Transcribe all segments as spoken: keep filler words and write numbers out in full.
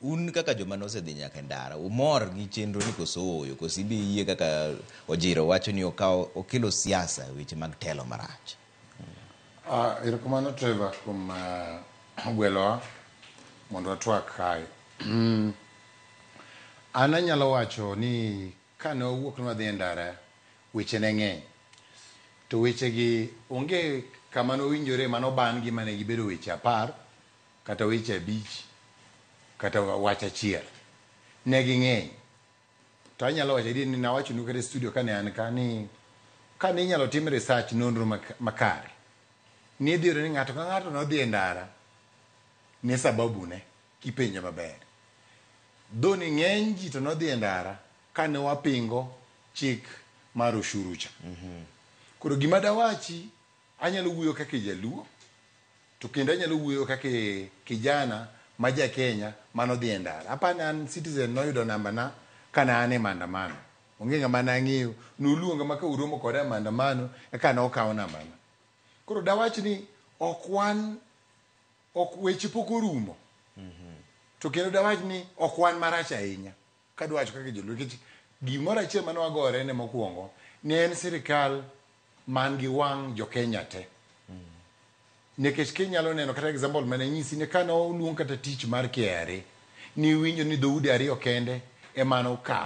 un kaka joma nosedhi nyaka ndara umor gi chenro ni koso oyo kosi bi yie kaka Ojiro wacho ni okawo okelo siasa weche mag telo marach. Ah, uh, irakumano Trevor kum uh, gwelo mondo atwak kai. Mm. Ana nyalo wacho ni kane owuok nwa dhi ndara weche ne ng'eny. To weche gi onge kama no winjore mano ban gi mane gibedo weche apar kata weche abich kata wacha chiel. Ne gi ng'eny. To anyalo wacho ni nawacho nuka studio kane an ka ni kane inyalo tim research nonro makare. Ni dhiro ni ng'ato ka ng'ato no dhi ndara ne sababu ne kipenjo maber. Do ni ng'eny ji to no dhi ndara kane wapingo chik mar ushuru cha. Mhm. Koro gima dawachi anyalo wuoyo kaka Jaluo to kendo anyalo wuoyo kaka kijana ma ja Kenya mano dhi ndara. Apana an citizen no yudo namba na kana ane maandamano. Onge ng'ama na ng'iyo nuluonga maka uromo koda maandamano e kana okawo namba na. Koro dawachi ni okwan ok weche poko rumo. Mhm. To kendo dawachi ni okwan marach ahinya. Kadwacho kaka Joluo kich gimoro achiel mano wagore ne mokwongo ne en sirkal man gi wang jo Kenya te. Mm. Nekech kinyalo neno kata example mane nyisi ne kana oluong kata tich mar K R A ni winjo ni dhoudi ariyo kende e mano okawo.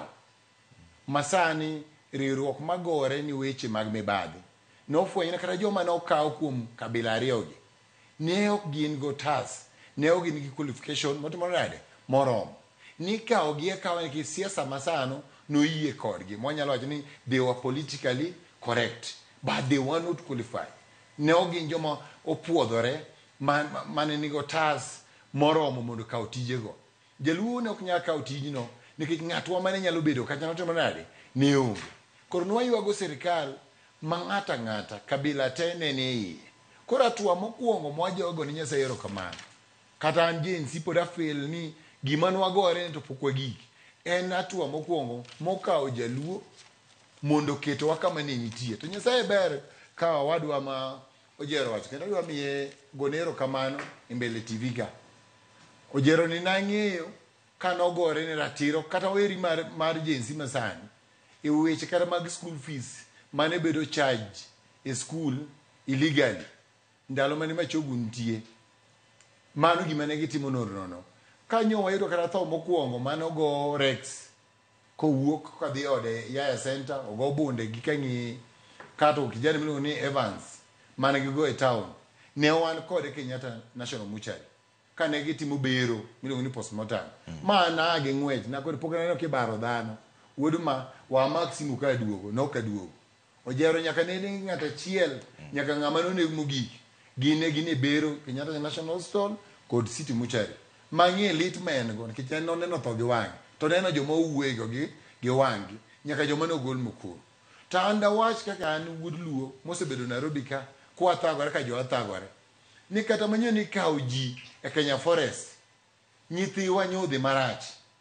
Masani riwruok magore ni weche mag mibadhi. No fwenyna kata joma ne okawo kuom kabila ariyo gi. Ne ok gin go tas. Ne ok gin gi qualification motimo nade morom. Ni kawo gi e kawo ni siasa masano no yie kodgi. Mwanyalo wacho ni they were politically correct. But they were not qualified. Ne ok gin joma opuodhore man man nigo tas moromo mondo kaw tije go. Jaluo ne ok nyaka kaw tijno nikech ng'atwa mane nyalo bedo kata nyalo timo nade ne onge. Koro nwayuago sirkal ma ng'ata ng'ata kabila te ne ne iye. Koro atwa mokwongo mwajogo ni Nyasaye erokamano. Kata an jensi pod afel ni gima nwagore to pok wagik. En atwa mokwongo mokawo Jaluo mondo keto kama ne nitie. To Nyasaye ber ka wadwa ma Ojero wacho kendo dwa miye gonero kamano e mbele T V ka. Ojero ni nang'eyo kano gore ni ratiro kata weri mar mar jensi masani e weche kata mag school fees mane bedo charge e school illegally ndalo mane machogu ntie. Mano gima ne gitimo nonro no. Kanyo wayudo kata tho mokwongo mano go Rex kowuok kadhi ode Yaya Center ogo bunde gi kangi kato kijana miluongo ni Alvans mane gigo e town ne wan kode Kenyatta National Mortuary kane gitimo bero miluongo ni postmortem. Mm. Ma na ge ng'wech na kod pokana no kibaro dhano wuodu ma wa Maximu ka duogo no ka duogo. Ojero nyaka ne ni ng'ata chiel mm. nyaka ng'ama no ne mogik gine gine bero Kenyatta National Stone kod City Mortuary. Mang'e lit men go nikech ne neno tho gi wang to neno joma owuego gi gi wangi nyaka joma no gol mokoro. Ta anda wach kaka an wuod Luo mosebedo Nairobi ka kwa thagore ka jo thagore ni kata manyo ni kawo ji e Kenya Forest nyithi wanyodhi marach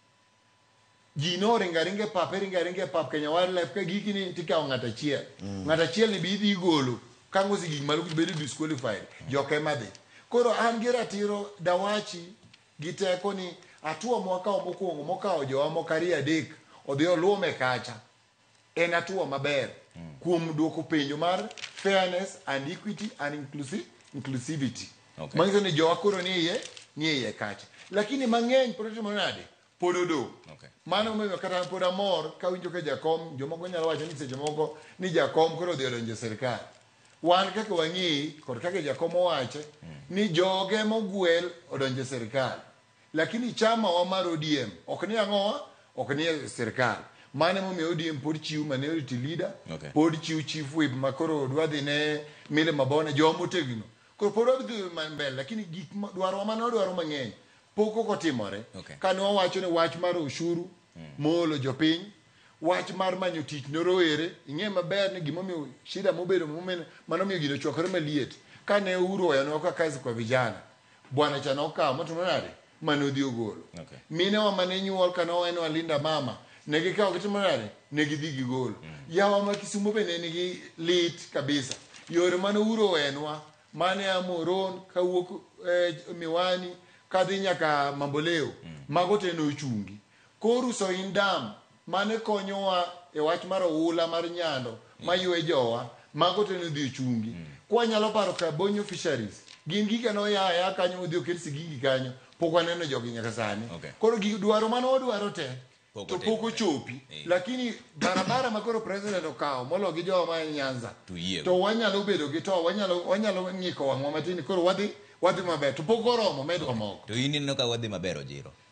ji no ringa ringe pap ringa ringe pap Kenya Wildlife ka giki ni tikawo ng'ata chiel mm. ng'ata chiel ni bidhi golo kango sigi malu bedo disqualified mm. joke madhi. Koro an gi ratiro dawachi giteko ni atua mwakawo mokwongo mokawo jowa mokari adek odhi oluome kacha en atua maber mm. kuom duoko penjo mar fairness and equity and inclusive inclusivity. Okay. Mangiso ni jowa koro ni iye ni iye kacha. Lakini mang'eny protimo nade pododo. Okay. Mano momiyo kata pod amor ka winjo ka jakom jomoko nyalo wacho ni seche moko ni jakom koro dhi odonjo sirkal. Wan kaka wang'i kod kaka jakom owache mm. ni joge mogwel odonjo sirkal. Lakini chama wa mar O D M ok ni ang'owa ok ni sirkal. Mane momiyo O D M pod chiu minority leader. Okay. Pod chiu chief whip makoro dwa dhi ne Mile Mabona jomo tegno. Koro pod odhi mbele lakini gik dwaro mano dwaro mang'eny poko kotimore. Okay. Kane wawacho ni wach mar ushuru mm. molo jopiny wach mar manyo tich norowere ing'e maber ni gimomiyo shida mobedo mumen mano miyo gino chokore maliet kane uro yano ka kazi kwa vijana bwana cha nokawo motumo nade manodhi ogolo. Okay. Mine wa mane nyuol kano en walinda mama ne gikawo gitimo nade ne gidhi gigolo. Mm. Yawa ma Kisumo be ne nigi lit kabisa yore mano uro enwa mane amoron kawuok eh, Miwani kadhi nyaka Mamboleo mago te no chungi koro so indam mane konyowa e wach mar oula mar nyando maywe jowa mago te no dhi chungi kwa nyalo paro ka bonyo fisheries gin gika no ya ya kanyo odhi oket sigigi kanyo pok waneno jogi nyaka sani koro gi dwaro mano odwaro te to poko chopi lakini barabara makoro president okawo molo gi jowa ma Nyanza to wanyalo bedo gi to wanyalo wanyalo ngiko wangwa matini koro wadhi wadhi maber to pok oromo medwa moko to in no ka wadhi maber Ojiro